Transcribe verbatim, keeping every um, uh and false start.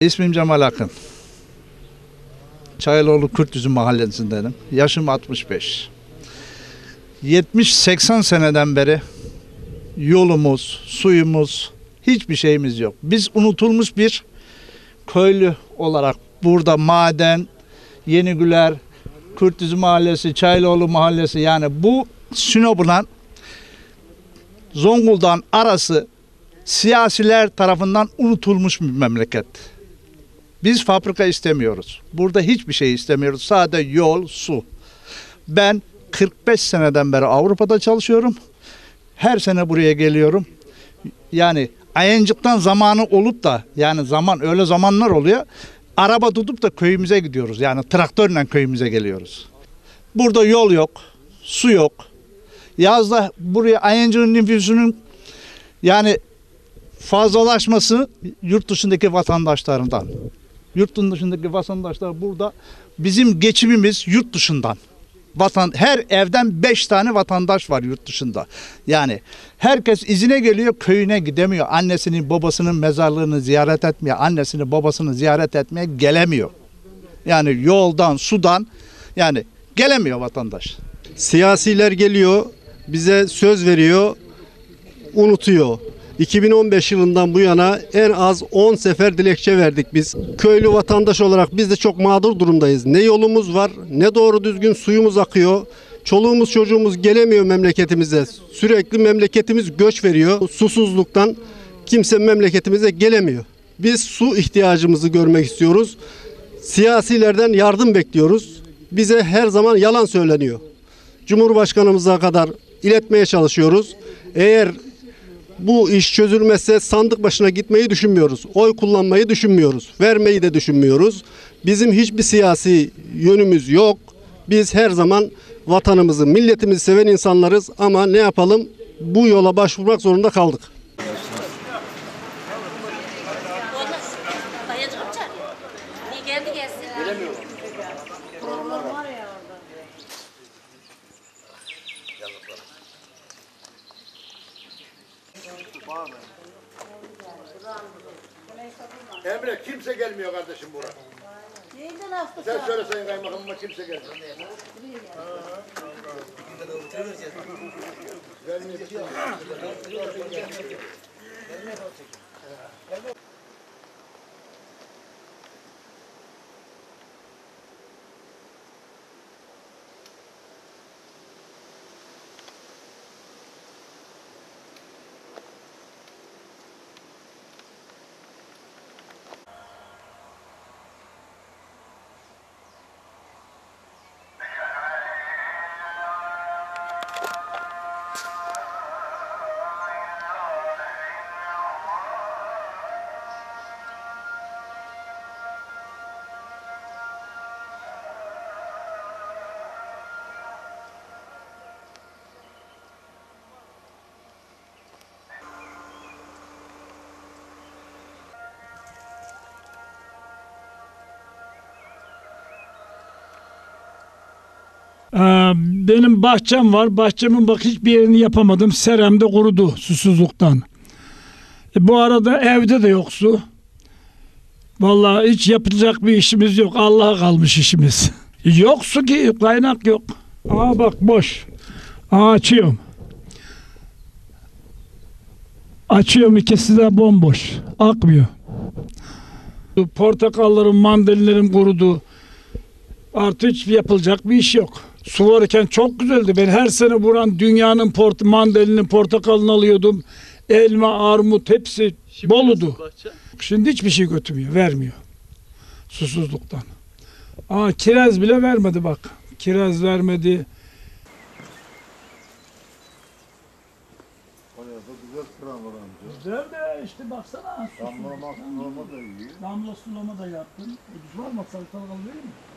İsmim Cemal Akın. Çaylıoğlu Kurtüzü mahallesindenim. Yaşım altmış beş. yetmiş seksen seneden beri yolumuz, suyumuz, hiçbir şeyimiz yok. Biz unutulmuş bir köylü olarak burada maden, Yenigüler, Kurtüzü Mahallesi, Çaylıoğlu Mahallesi, yani bu Sinop'la Zonguldak'ın arası siyasiler tarafından unutulmuş bir memleket. Biz fabrika istemiyoruz. Burada hiçbir şey istemiyoruz. Sadece yol, su. Ben kırk beş seneden beri Avrupa'da çalışıyorum. Her sene buraya geliyorum. Yani Ayıncık'tan zamanı olup da, yani zaman öyle zamanlar oluyor. Araba tutup da köyümüze gidiyoruz. Yani traktörle köyümüze geliyoruz. Burada yol yok, su yok. Yazda buraya Ayıncık'ın nüfusunun yani fazlalaşması yurt dışındaki vatandaşlarından. Yurt dışındaki vatandaşlar burada, bizim geçimimiz yurt dışından. Vatan, her evden beş tane vatandaş var yurt dışında. Yani herkes izine geliyor, köyüne gidemiyor. Annesinin babasının mezarlığını ziyaret etmeye, annesini babasını ziyaret etmeye gelemiyor. Yani yoldan, sudan yani gelemiyor vatandaş. Siyasiler geliyor, bize söz veriyor, unutuyor. iki bin on beş yılından bu yana en az on sefer dilekçe verdik biz. Köylü vatandaş olarak biz de çok mağdur durumdayız. Ne yolumuz var, ne doğru düzgün suyumuz akıyor. Çoluğumuz çocuğumuz gelemiyor memleketimize. Sürekli memleketimiz göç veriyor. Susuzluktan kimse memleketimize gelemiyor. Biz su ihtiyacımızı görmek istiyoruz. Siyasilerden yardım bekliyoruz. Bize her zaman yalan söyleniyor. Cumhurbaşkanımıza kadar iletmeye çalışıyoruz. Eğer bu iş çözülmezse sandık başına gitmeyi düşünmüyoruz. Oy kullanmayı düşünmüyoruz. Vermeyi de düşünmüyoruz. Bizim hiçbir siyasi yönümüz yok. Biz her zaman vatanımızı, milletimizi seven insanlarız ama ne yapalım? Bu yola başvurmak zorunda kaldık. Emre, kimse gelmiyor kardeşim buraya. Sen söyle sayın kaymakamıma, kimse gelmiyor. Benim bahçem var. Bahçemin bak hiçbir yerini yapamadım. Seremde kurudu susuzluktan. E bu arada evde de yok su. Vallahi hiç yapılacak bir işimiz yok. Allah'a kalmış işimiz. Yok su ki, kaynak yok. Aa bak boş. Aa açıyorum. Açıyorum, ikisi de bomboş. Akmıyor. Portakallarım, mandalinlerim kurudu. Artık hiç yapılacak bir iş yok. Su varken çok güzeldi. Ben her sene buran dünyanın port mandalinin, portakalını alıyordum. Elma, armut hepsi boludu. Şimdi hiçbir şey götürmüyor, vermiyor. Susuzluktan. Aa kiraz bile vermedi bak. Kiraz vermedi. Güzel de işte baksana. Damlama sulama da iyi. Damla sulama da yaptın. Ucuz var mı? Salatalık alayım mı?